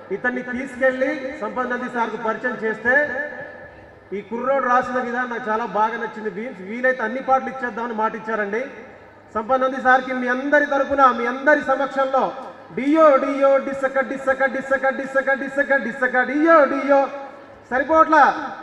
ఇతన్ని తీసుకెళ్ళి సంపత్ నంది సార్కు పరిచయం చేస్తే ఈ కుర్రోడు రాసిన విధానం నాకు చాలా బాగా నచ్చింది. భీమ్స్ వీలైతే అన్ని పాటలు ఇచ్చేద్దామని మాట ఇచ్చారండి. సంపత్ నంది సార్కి మీ అందరి తరపున మీ అందరి సమక్షంలో డియో డియో డిసక డిసక డిసక డిసక డిసక డిసక డియో డియో సరిపోట్లా.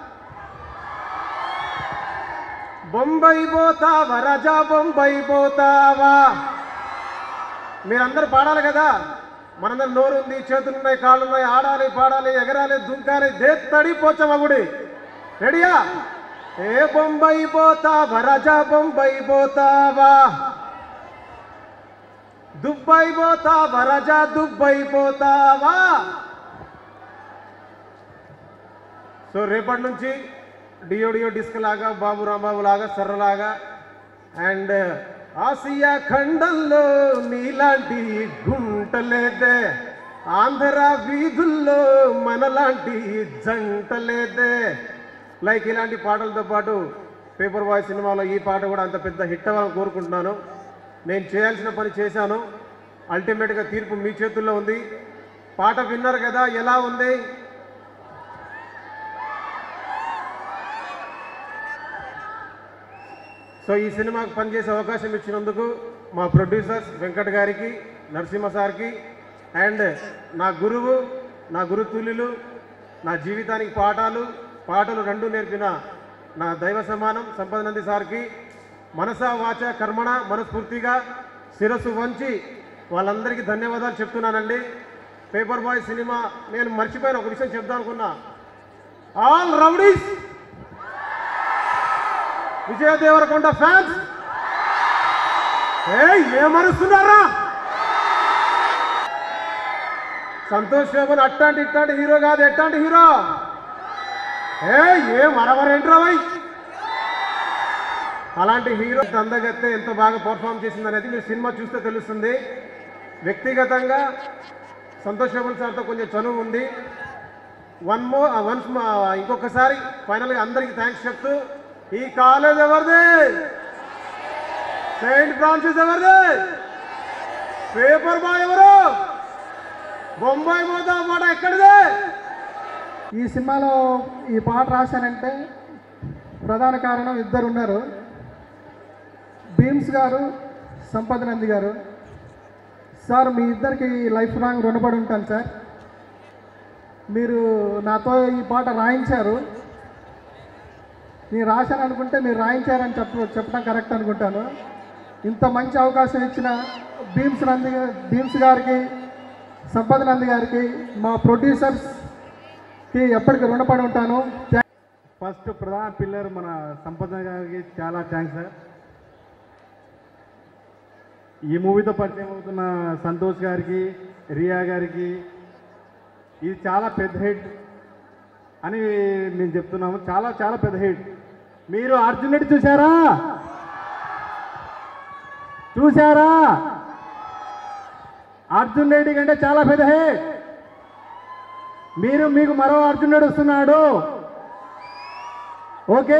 బొంబాయి పోతావా రాజా బొంబాయి పోతావా. మీరందరూ పాడాలి కదా. మనందరం నోరు ఉంది, చేతులు ఉన్నాయి, కాళ్ళు ఉన్నాయి, ఆడాలి, పాడాలి, ఎగరాలి, దుంకాలి, దేత్తడి పోచమగుడి. రెడీయా? ఏ బొంబాయి పోతావా రాజా బొంబాయి పోతావా, దుబాయ్ పోతావా రాజా దుబాయ్ పోతావా. సో రేపటి నుంచి డియో డియో డిస్క్ లాగా, బాబు రాంబాబు లాగా, సర్రలాగా అండ్ ఆసియా ఖండంలో నీలాంటి గుంటలేదే, ఆంధ్ర వీధుల్లో మనలాంటి జంటలేదే. లైక్ ఇలాంటి పాటలతో పాటు పేపర్ బాయ్ సినిమాలో ఈ పాట కూడా అంత పెద్ద హిట్ అవ్వాలని కోరుకుంటున్నాను. నేను చేయాల్సిన పని చేశాను. అల్టిమేట్గా తీర్పు మీ చేతుల్లో ఉంది. పాట విన్నారు కదా, ఎలా ఉంది? సో ఈ సినిమాకు పనిచేసే అవకాశం ఇచ్చినందుకు మా ప్రొడ్యూసర్స్ వెంకట్ గారికి, నరసింహ సార్కి అండ్ నా గురువు, నా గురుతుల్యులు, నా జీవితానికి పాటలు రెండు నేర్పిన నా దైవ సమానం సంపత్ నంది సార్కి మనసా వాచ కర్మణ మనస్ఫూర్తిగా శిరస్సు వంచి వాళ్ళందరికీ ధన్యవాదాలు చెప్తున్నానండి. పేపర్ బాయ్ సినిమా నేను మర్చిపోయిన ఒక విషయం చెప్దాం అనుకున్నా. All rowdies, Vijay Deverakonda fans ఏమరుస్తున్నారా? సంతోష్ శోభన్ అట్టాంటి ఇట్టాంటి హీరో కాదు, ఎట్టాంటి హీరో. ఏం అరవరేంట్రా వై. అలాంటి హీరో అందగత్తే ఎంత బాగా పర్ఫామ్ చేసింది అనేది మీరు సినిమా చూస్తే తెలుస్తుంది. వ్యక్తిగతంగా సంతోష్ శోభన్ సార్తో కొంచెం చనువు ఉంది. వన్స్ ఇంకొకసారి ఫైనల్గా అందరికీ థ్యాంక్స్ చెప్తూ, ఈ కాలేజ్ ఎవరిది? సెయింట్ ఫ్రాన్సిస్ ఎవరిది? పేపర్ బాయ్ ఎవరు? బొంబాయి పోతా మాట ఎక్కడిదే? ఈ సినిమాలో ఈ పాట రాశానంటే ప్రధాన కారణం ఇద్దరు ఉన్నారు. భీమ్స్ గారు, సంపత్ నంది గారు. సార్ మీ ఇద్దరికి లైఫ్ లాంగ్ రుణపడి ఉంటాను సార్. మీరు నాతో ఈ పాట రాయించారు. నేను రాశాను అనుకుంటే మీరు రాయించారని చెప్పడం కరెక్ట్ అనుకుంటాను. ఇంత మంచి అవకాశం ఇచ్చిన భీమ్స్ గారికి, సంపత్ నంది గారికి, మా ప్రొడ్యూసర్స్కి ఎప్పటికీ రుణపడి ఉంటాను. ఫస్ట్ ప్రధాన పిల్లర్ మన సంపత్ గారికి చాలా థ్యాంక్స్ సార్. ఈ మూవీతో పరిచయం అవుతున్న సంతోష్ గారికి, రియా గారికి ఇది చాలా పెద్ద హిట్ అని మేము చెప్తున్నాము. చాలా చాలా పెద్ద హిట్. మీరు అర్జున్ రెడ్డి చూసారా? అర్జున్ రెడ్డి కంటే చాలా పెద్ద హిట్. మీకు మరో అర్జున్ రెడ్డి వస్తున్నాడు. Okay,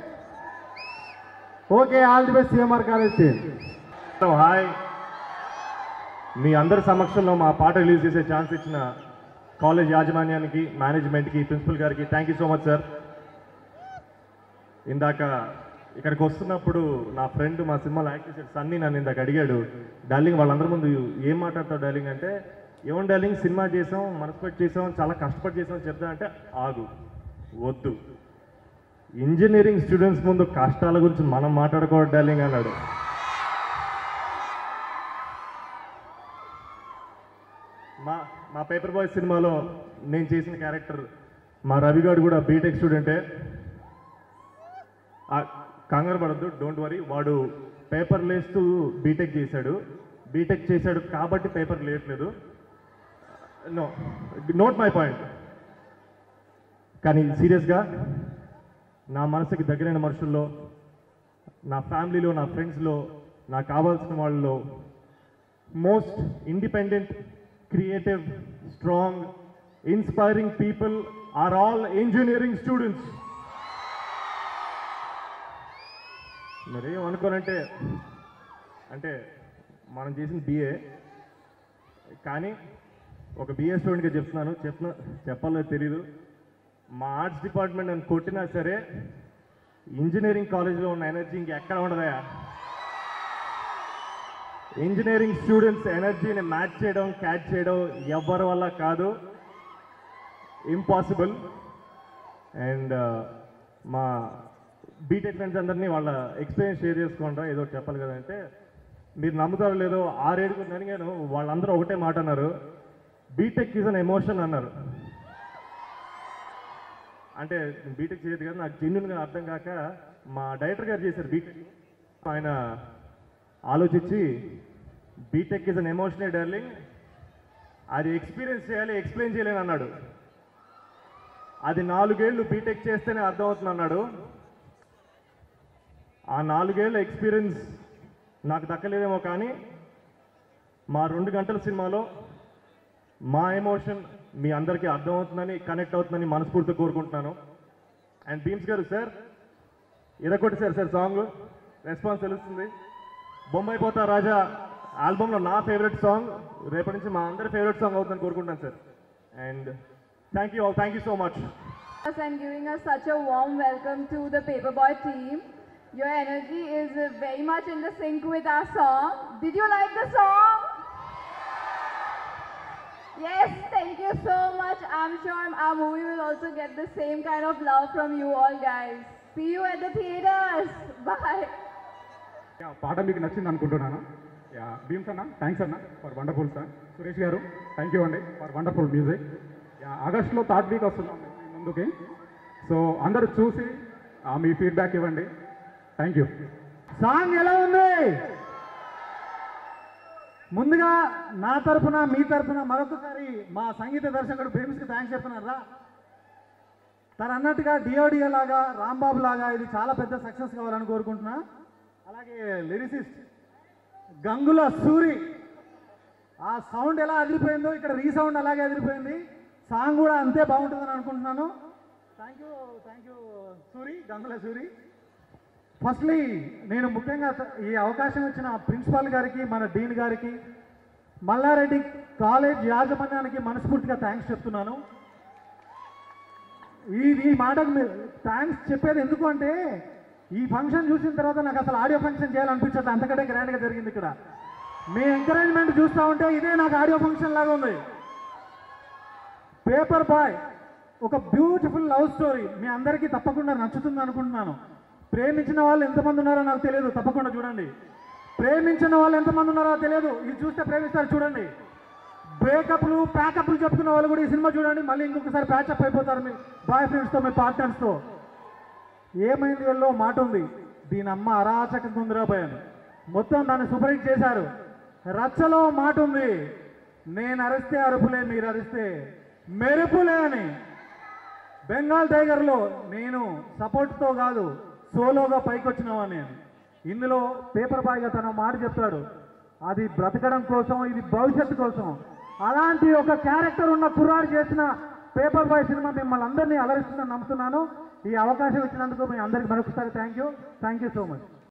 all the best CMR college team. Hi, మీ అందరి సమక్షంలో మా పాట రిలీజ్ చేసే ఛాన్స్ ఇచ్చిన కాలేజ్ యాజమాన్యానికి, మేనేజ్మెంట్కి, ప్రిన్సిపల్ గారికి thank you so much sir. ఇందాక ఇక్కడికి వస్తున్నప్పుడు నా ఫ్రెండ్ మా సినిమాలో యాక్ట్ చేసాడు సన్నీ నన్ను ఇందాక అడిగాడు, డార్లింగ్ వాళ్ళందరి ముందు ఏం మాట్లాడతావు డార్లింగ్ అంటే, ఏమని డార్లింగ్ సినిమా చేసాం, మనస్పెక్ట్ చేసాం, చాలా కష్టపడి చేసాం చెప్తా అంటే, ఆగు వద్దు, ఇంజనీరింగ్ స్టూడెంట్స్ ముందు కష్టాల గురించి మనం మాట్లాడుకోవడం డార్లింగ్ అన్నాడు. మా పేపర్ బాయ్ సినిమాలో నేను చేసిన క్యారెక్టర్ మా రవిగాడు కూడా బీటెక్ స్టూడెంటే. కంగారు పడద్దు, డోంట్ వరీ. వాడు పేపర్ లేస్తూ బీటెక్ చేశాడు కాబట్టి పేపర్ లేయట్లేదు. Note my point. కానీ సీరియస్గా నా మనసుకి దగ్గరైన మనుషుల్లో, నా ఫ్యామిలీలో, నా ఫ్రెండ్స్లో, నాకు కావాల్సిన వాళ్ళలో most independent, creative, strong, inspiring people are all engineering students. మరి ఏమనుకోనంటే అంటే మనం చేసిన BA, కానీ ఒక బిఎస్ స్టూడెంట్గా చెప్పాలో తెలీదు. మా ఆర్ట్స్ డిపార్ట్మెంట్ నన్ను కొట్టినా సరే ఇంజనీరింగ్ కాలేజ్లో ఉన్న ఎనర్జీ ఇంకెక్కడ ఉండదయా. ఇంజనీరింగ్ స్టూడెంట్స్ ఎనర్జీని మ్యాచ్ చేయడం, క్యాచ్ చేయడం ఎవరి వల్ల కాదు, ఇంపాసిబుల్. అండ్ మా బీటెక్ ఫ్రెండ్స్ అందరినీ వాళ్ళ ఎక్స్పీరియన్స్ షేర్ చేసుకుంటారా, ఏదో చెప్పాలి కదంటే, మీరు నమ్ముతారో లేదో 6-7 అడిగాను, వాళ్ళందరూ ఒకటే మాట అన్నారు, బీటెక్ ఈజ్ అన్ ఎమోషన్ అన్నారు. అంటే బీటెక్ చేయదు కదా, నాకు జెన్యున్గా అర్థం కాక మా డైరెక్టర్ గారు చేశారు బీటెక్. ఆయన ఆలోచించి BTech is an emotional darling, అది ఎక్స్పీరియన్స్ చేయాలి, ఎక్స్ప్లెయిన్ చేయలేని అన్నాడు. అది 4 ఏళ్ళు బీటెక్ చేస్తేనే అర్థమవుతుంది అన్నాడు. ఆ 4 ఏళ్ళ ఎక్స్పీరియన్స్ నాకు దక్కలేదేమో, కానీ మా 2 గంటల సినిమాలో మా ఎమోషన్ మీ అందరికీ అర్థమవుతుందని, కనెక్ట్ అవుతుందని మనస్ఫూర్తిగా కోరుకుంటున్నాను. అండ్ భీమ్స్ గారు సార్ ఇరకొట్టేశారు సార్, సాంగ్ రెస్పాన్స్ తెలుస్తుంది. బొంబాయి పోతా రాజా ఆల్బంలో నా ఫేవరెట్ సాంగ్, రేపటి నుంచి మా అందరి ఫేవరెట్ సాంగ్ అవుతుందని కోరుకుంటున్నాను sir. And thank you all, thank you so much. And giving us such a warm welcome to the Paperboy team. Your energy is very much in the sync with our song. Did you like the song? Yes, thank you so much. I'm sure our movie will also get the same kind of love from you all guys. See you at the theaters. Bye. పాట మీకు నచ్చింది అనుకుంటున్నాను. భీమ్స్ అన్న thanks అన్న for wonderful song. Suresh గారు thank you అండి for wonderful music. ఆగస్టులో 3rd week వస్తున్నాం ముందుకి, సో అందరూ చూసి మీ ఫీడ్బ్యాక్ ఇవ్వండి. Thank you. సాంగ్ ఎలా ఉంది? ముందుగా నా తరఫున మీ తరఫున మరొకసారి మా సంగీత దర్శకుడు భీమ్స్కి థ్యాంక్స్ చెప్తున్నారా. తను అన్నట్టుగా డిఓడిఏ లాగా, రాంబాబు లాగా ఇది చాలా పెద్ద సక్సెస్ కావాలని కోరుకుంటున్నా. అలాగే లిరిసిస్ట్ గంగుల సూరి, ఆ సౌండ్ ఎలా అదిరిపోయిందో ఇక్కడ రీసౌండ్ అలాగే అదిరిపోయింది. సాంగ్ కూడా అంతే బాగుంటుందని అనుకుంటున్నాను. Thank you Suri, Gangula Suri. Firstly నేను ముఖ్యంగా ఈ అవకాశం ఇచ్చిన ప్రిన్సిపాల్ గారికి, మన డీన్ గారికి, మల్లారెడ్డి కాలేజ్ యాజమాన్యానికి మనస్ఫూర్తిగా థ్యాంక్స్ చెప్తున్నాను. ఈ మాటకు థ్యాంక్స్ చెప్పేది ఎందుకు అంటే, ఈ ఫంక్షన్ చూసిన తర్వాత నాకు అసలు ఆడియో ఫంక్షన్ చేయాలనిపించట్లేదు, అంతకంటే గ్రాండ్గా జరిగింది ఇక్కడ. మీ ఎంకరేజ్మెంట్ చూస్తూ ఉంటే ఇదే నాకు ఆడియో ఫంక్షన్ లాగా ఉంది. పేపర్ బాయ్ ఒక బ్యూటిఫుల్ లవ్ స్టోరీ, మీ అందరికీ తప్పకుండా నచ్చుతుంది అనుకుంటున్నాను. ప్రేమించిన వాళ్ళు ఎంతమంది ఉన్నారో నాకు తెలియదు, తప్పకుండా చూడండి. ప్రేమించిన వాళ్ళు ఎంతమంది ఉన్నారో తెలియదు, ఇది చూస్తే ప్రేమిస్తారు చూడండి. బ్రేకప్లు ప్యాకప్లు చెప్పుకున్న వాళ్ళు కూడా ఈ సినిమా చూడండి, మళ్ళీ ఇంకొకసారి ప్యాచప్ అయిపోతారు మీ బాయ్ ఫ్రెండ్స్తో, మీ పార్ట్నర్స్తో. ఏమైంది వీళ్ళలో మాట ఉంది, దీని అమ్మ అరాచక కుందరాబాయ్ మొత్తం దాన్ని సూపర్ హిట్ చేశారు. రచ్చలో మాట ఉంది, నేను అరిస్తే అరుపులే, మీరు అరిస్తే మెరుపులే అని. బెంగాల్ టైగర్లో నేను సపోర్ట్తో కాదు సోలోగా పైకి వచ్చినవాన్ని. ఇందులో పేపర్ బాయ్గా తన మాట చెప్తాడు, అది బ్రతకడం కోసం, ఇది భవిష్యత్తు కోసం. అలాంటి ఒక క్యారెక్టర్ ఉన్న కుర్రాడు చేసిన పేపర్ బాయ్ సినిమా మిమ్మల్ని అందరినీ అలరిస్తుందని నమ్ముతున్నాను. ఈ అవకాశం ఇచ్చినందుకు మీ అందరికీ మరొకసారి థ్యాంక్ యూ సో మచ్.